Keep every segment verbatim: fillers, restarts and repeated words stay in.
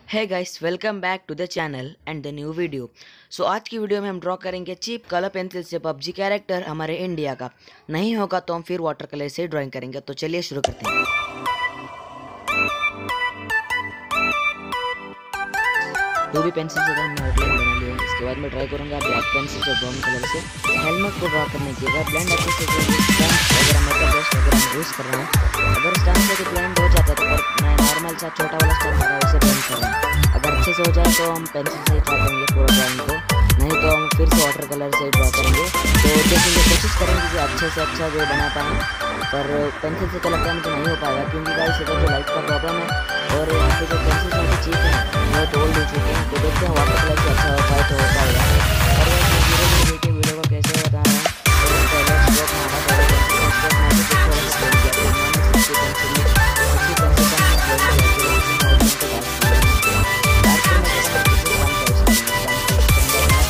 है guys, welcome back to the channel and the new video. So आज की video में हम ड्रॉ करेंगे चीप कलर पेंसिल से पबजी कैरेक्टर हमारे इंडिया का। नहीं होगा तो हम फिर वाटर कलर से ड्राइंग करेंगे। तो चलिए शुरू करते हैं। दो भी पेंसिल से तो हमने आउटलाइन बना लिया है। इसके बाद मैं ट्राई करूंगा ब्लैक पेंसिल से ब्राउन कलर से हेलमेट को ड्रॉ करने की। अगर ब्लेंड अच्छे से वगैरह मेकअप ब्रश वगैरह यूज़ कर रहा हूँ। अगर स्टैंड से तो ब्लेंड हो जाता है तो मैं नॉर्मल सा छोटा वाला स्टैंड है उसे ब्लेंड कर रहा हूँ। अगर अच्छे से हो जाए तो हम पेंसिल से ही ड्रॉ करेंगे पूरा ड्राइंग को, नहीं तो हम फिर से वाटर कलर से ड्रॉ करेंगे। तो देखेंगे, कोशिश करेंगे कि अच्छे से अच्छा जो बना पाएँ। पर पेंसिल से तो लगता है मुझे नहीं हो पाएगा, क्योंकि गाइस इधर जो लाइट का प्रॉब्लम है और यहाँ पे जो पेंसिल से चीप है बहुत ओल्ड हो चुके हैं। तो देखते हैं वाटर कलर से अच्छा हो पाए तो हो पाएगा। और वैसे धीरे धीरे देखिए वीडियो को कैसे बता रहा हूँ। तो पहले स्ट्रोक मारा, पहले पेंसिल स्ट्रोक मारा तो थोड़ा सा पेंट किया, फिर मैंने सबकी पेंसिल अच्छी पेंसिल का मैंने ब्लेंड किया, फिर उसमें आउटलाइन को डार्क किया। डार्क करने के बाद अच्छे से काम कर सकते हैं। काम कर सकते हैं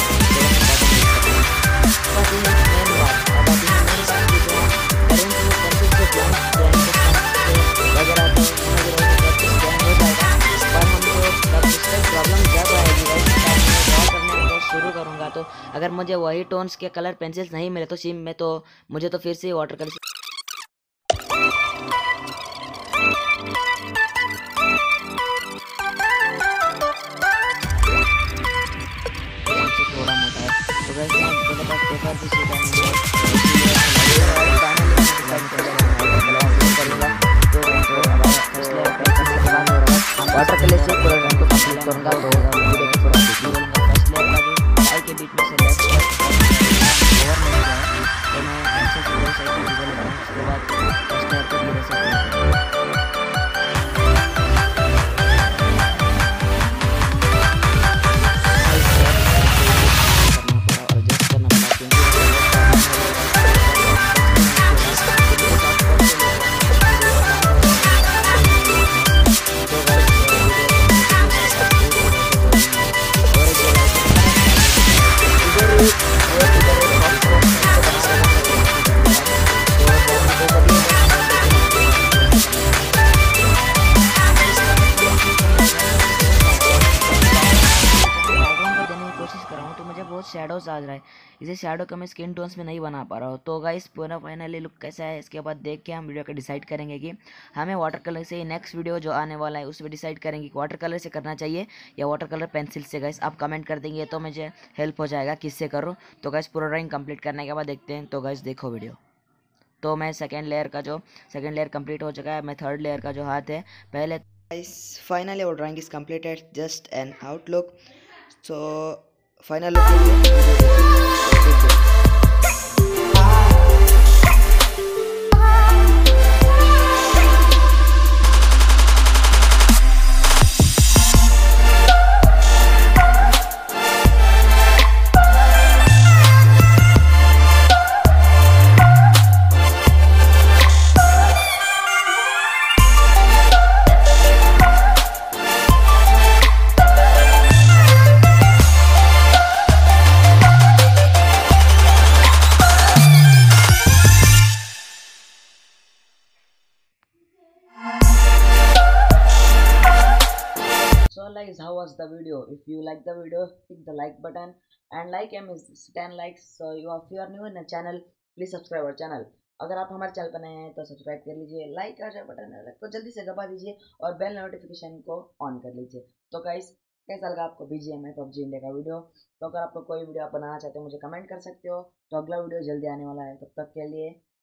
थोड़ा सा बॉटम यूज करना है। अब आती है मेन बात, अब आती है मेन बात की जो करेंट वो पेंसिल से ब्लेंड ब्लेंड वगैरह तो समझ रहे हो सब कुछ ब्लेंड हो जाएगा। पर हमको तब इससे प्रॉब्लम जब आएगी गाइस, जब मैं ड्रॉ करने को शुरू करूँगा तो अगर मुझे वही टोन्स के कलर पेंसिल्स नहीं मिले तो सिम में, तो मुझे तो फिर से वाटर कलर थोड़ा मोटा है। तो गाइस मेरे पास पेपर भी सीधा नहीं है, इसीलिए फाइनली मैं डिसाइड कर लिया वाटर कलर से करूँगा। तो फर्स्ट लेयर पेंसिल के बाद और वाटर कलर से पूरा रंग को कंप्लीट करूँगा। तो वीडियो को थोड़ा देखिए बोलूँगा। फर्स्ट लेयर का जो आई के बीच में से लेफ्ट लेफ्ट ओवर नहीं गया है, तो मैं पेंसिल से दो साइड में डिज़ाइन लगाऊँ। उसके बाद फर्स्ट लेयर को धीरे से अप्लाई करूँगा। शेडोज आ रहा है, इसे शेडो का मैं स्किन टोन्स में नहीं बना पा रहा हूँ। तो गाइस पूरा फाइनली लुक कैसा है इसके बाद देख के हम वीडियो का डिसाइड करेंगे कि हमें वाटर कलर से नेक्स्ट वीडियो जो आने वाला है उसमें डिसाइड करेंगे कि वाटर कलर से करना चाहिए या वाटर कलर पेंसिल से। गाइस आप कमेंट कर देंगे तो मुझे हेल्प हो जाएगा किससे करूँ। तो गाइस पूरा ड्राइंग कंप्लीट करने के बाद देखते हैं। तो गाइस देखो वीडियो। तो मैं सेकेंड लेयर का जो सेकेंड लेयर कंप्लीट हो चुका है। मैं थर्ड लेयर का जो हाथ है पहले गाइस फाइनली वो drawing is completed, just an outlook. So final guys, how was the video? If you like the video, hit the like button and like him is ten likes. So you if you are new in the channel, please subscribe our channel. अगर आप हमारे channel पर नए हैं तो subscribe कर लीजिए, like का बटन को जल्दी से दबा दीजिए और बेल नोटिफिकेशन को ऑन कर लीजिए। तो गाइस कैसा लगा आपको बीजीएमआई पबजी इंडिया का वीडियो? तो अगर आपको कोई वीडियो आप बनाना चाहते हो मुझे कमेंट कर सकते हो। तो अगला वीडियो जल्दी आने वाला है, तब तक के लिए